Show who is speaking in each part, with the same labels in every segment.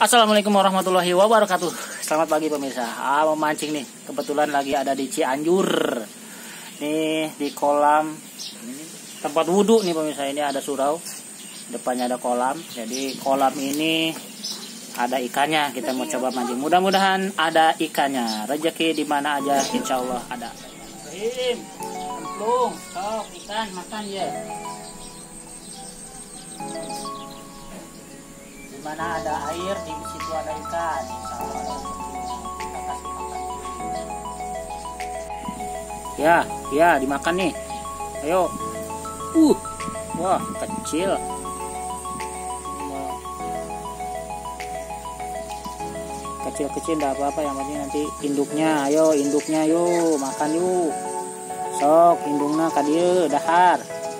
Speaker 1: Assalamualaikum warahmatullahi wabarakatuh. Selamat pagi pemirsa. Memancing nih. Kebetulan lagi ada di Cianjur. Nih di kolam tempat wudhu nih pemirsa. Ini ada surau. Depannya ada kolam. Jadi kolam ini ada ikannya. Kita mau coba mancing. Mudah-mudahan ada ikannya. Rezeki di mana aja insya Allah ada. Cemplung, sok ikan makan ya. Mana ada air di situ ada ikan, insya Allah ada rezeki. Kita kasih makan. Ya dimakan nih. Ayo. Wah kecil. Kecil-kecil enggak apa-apa, yang penting nanti induknya. Ayo induknya yuk makan yuk. Sok indungna ka dieu dahar.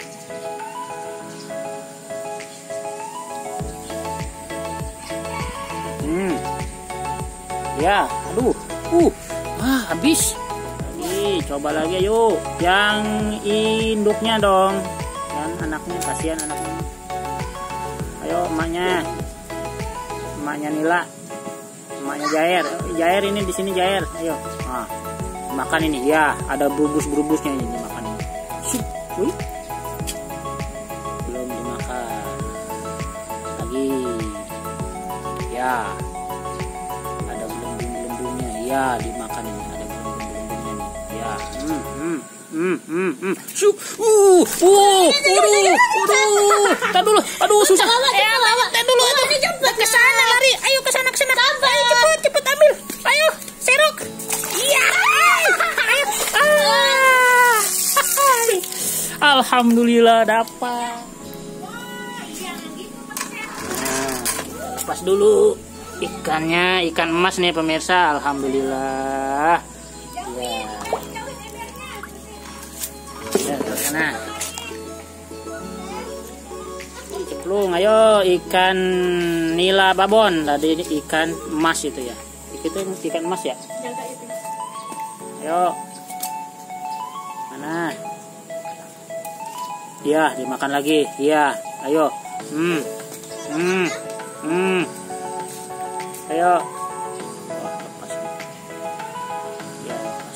Speaker 1: Ya, aduh, habis. Coba lagi yuk. Yang induknya dong. Dan anaknya, kasihan anaknya. Ayo emaknya. Emaknya Nila. Emaknya Jair. Jair ini di sini Jair. Ayo. Nah, makan ini. Ya, ada berubus-berubusnya ini dimakan ini. Belum dimakan. Lagi. Ya. Ya dimakan ini, ada belum-belumnya nih. Ya. Tar dulu. Aduh susah. Tar dulu. Ke sana lari. Ayo ke sana. Ayo cepet ambil. Ayo serok. Iya. Alhamdulillah dapat. Nah, lepas dulu. Ikannya ikan emas nih pemirsa, alhamdulillah. Ya, nah. Cemplung, ayo ikan nila babon. Tadi ikan emas itu ya. Itu ikan emas ya. Ayo. Mana? Ya, dimakan lagi. Ya, ayo. Ayo. Wah, lepas. Ya, lepas.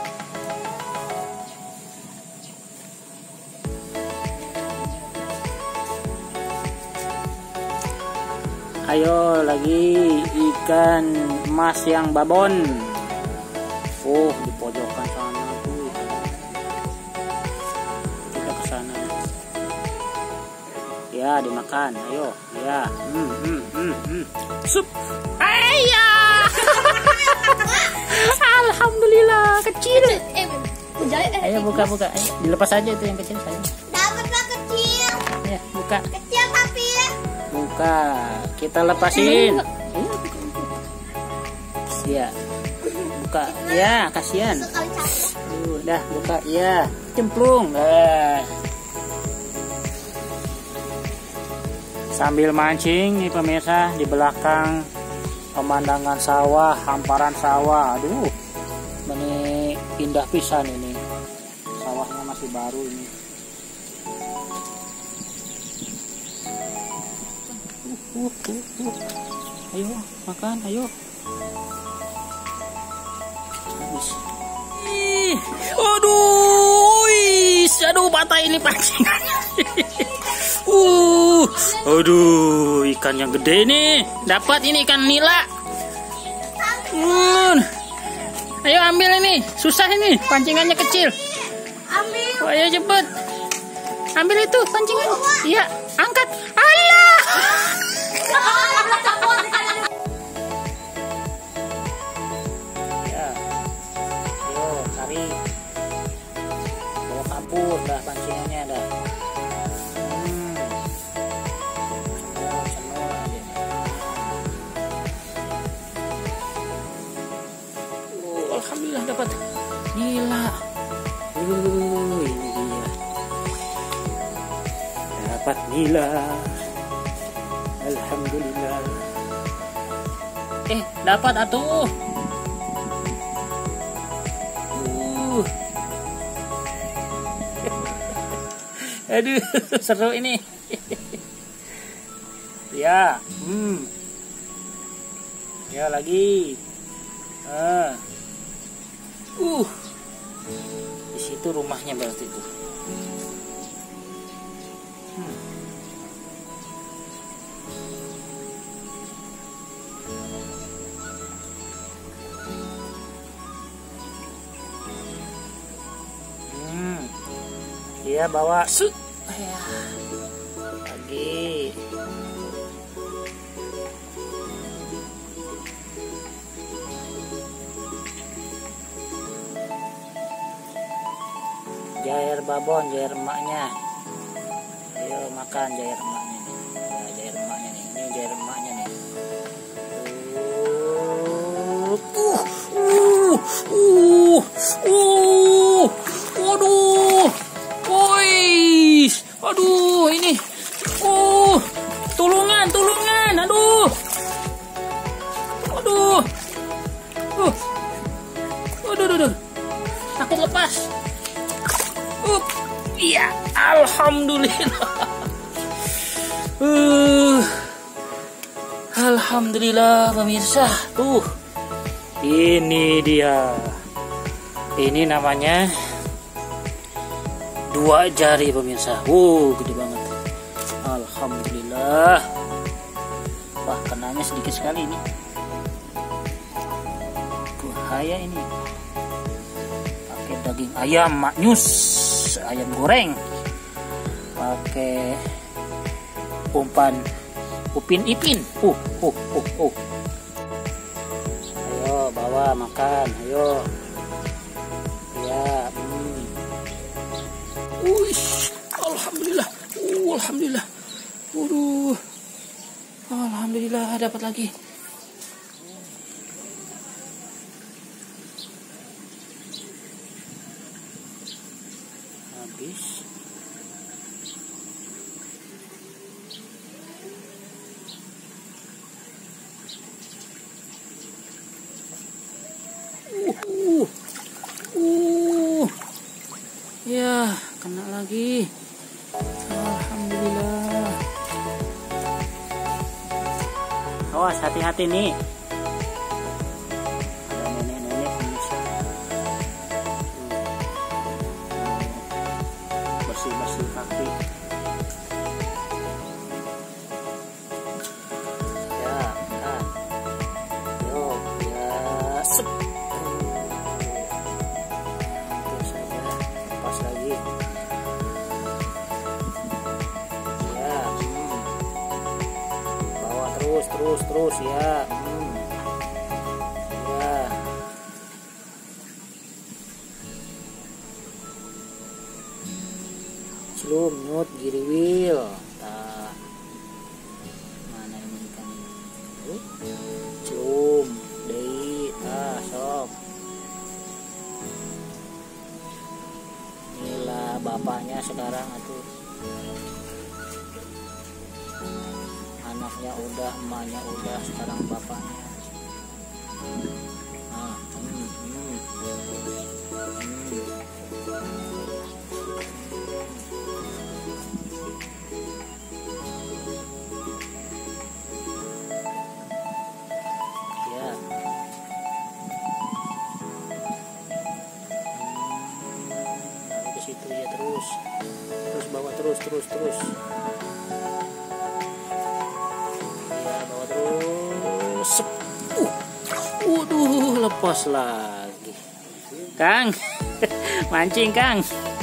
Speaker 1: Ayo lagi ikan emas yang babon. Di pojokan sana tuh. Kita ke sana. Ya, dimakan. Ayo. Ya. Sup. Ayah. Alhamdulillah kecil. Ayo buka. Ayo, dilepas aja itu yang kecil saya.
Speaker 2: Dapatlah kecil.
Speaker 1: Ya, buka.
Speaker 2: Kecil tapi ya.
Speaker 1: Buka. Kita lepasin. Ya. Buka. Ya, kasihan. Udah buka. Ya, cemplung. Sambil mancing nih pemirsa, di belakang pemandangan sawah, hamparan sawah. Aduh, ini indah pisan ini. Sawahnya masih baru ini. Ayo makan, ayo. Habis. Aduh, patah ini pancingannya. Aduh, ikan yang gede nih. Dapat ini ikan nila. Ayo ambil ini. Susah ini, pancingannya kecil.
Speaker 2: Ambil.
Speaker 1: Ayo cepet. Ambil itu pancingannya. Iya, angkat. Allah. Ya. Ayo, tarik. Bawa kabur dah pancingannya dah. Alhamdulillah dapat nila. Ini dia. Dapat nila. Alhamdulillah. Dapat atuh. Aduh, seru ini. Ya. Ya lagi. Di situ rumahnya berarti itu. Dia bawa lagi. Jair babon, jair emaknya. Ayo makan jair emaknya nih. Ya, jair emaknya nih. Ini jair emaknya nih. Waduh. Woi. Aduh, ini. Tolongan. Aduh. Aduh. Takut lepas. Iya, alhamdulillah. Alhamdulillah pemirsa. Ini dia. Ini namanya 2 jari pemirsa. Gede banget. Alhamdulillah. Wah, kenanya sedikit sekali ini. Bahaya ini. Pakai daging ayam maknyus, ayam goreng. Pakai umpan upin ipin. Ayo bawa makan, ayo. Ya. Alhamdulillah. Alhamdulillah. Alhamdulillah dapat lagi. Habis. Ya, kena lagi. Alhamdulillah. Awas, hati-hati nih. Ada nenek-nenek pemirsa. Bersih-bersih kaki. Ya, kan. Yuk, ya, sep. Lagi ya, bawa terus ya. Ya, celum nyut giriwil. Mana yang ikan ini? Celum deui sok. Inilah bapaknya sekarang atuh. Anaknya udah, emaknya udah, sekarang bapaknya. Ya. Ke situ ya, terus bawa terus. Ya, bawa terus. Waduh, lepas lagi. Kang. Mancing, Kang.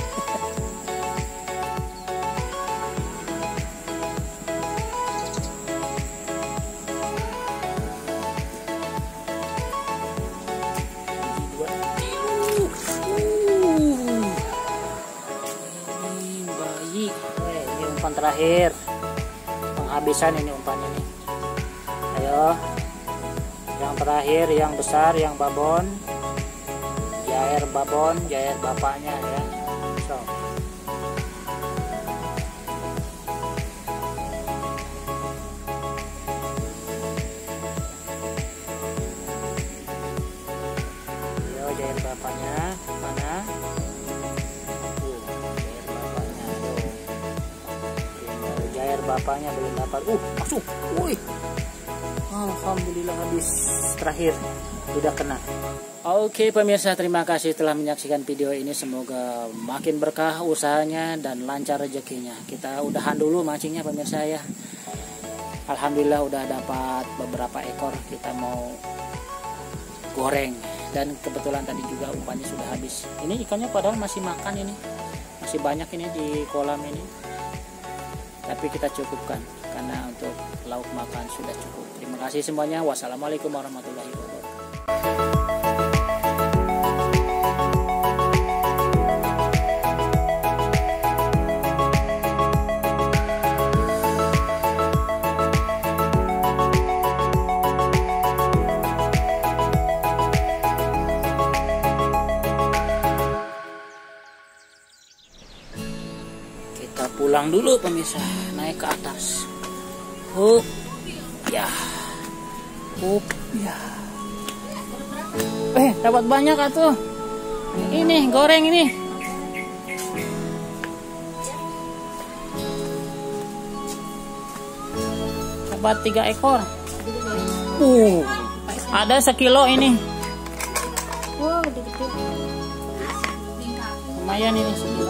Speaker 1: Umpan terakhir, penghabisan ini umpannya nih. Ayo, yang terakhir, yang besar, yang babon, jair bapaknya ya. So. Ayo, jair bapaknya mana? Jair bapaknya belum dapat. Masuk. Woi. Alhamdulillah habis terakhir udah kena. Oke pemirsa, terima kasih telah menyaksikan video ini. Semoga makin berkah usahanya dan lancar rezekinya. Kita udahan dulu mancingnya pemirsa ya. Alhamdulillah udah dapat beberapa ekor. Kita mau goreng. Dan kebetulan tadi juga umpannya sudah habis. Ini ikannya padahal masih makan ini. Masih banyak ini di kolam ini. Tapi kita cukupkan karena untuk lauk makan sudah cukup. Terima kasih semuanya. Wassalamualaikum warahmatullahi wabarakatuh. Kita pulang dulu pemirsa, naik ke atas. Ya. Ya. Dapat banyak atuh. Ini goreng ini. Dapat 3 ekor. Ada 1 kilo ini. Lumayan ini.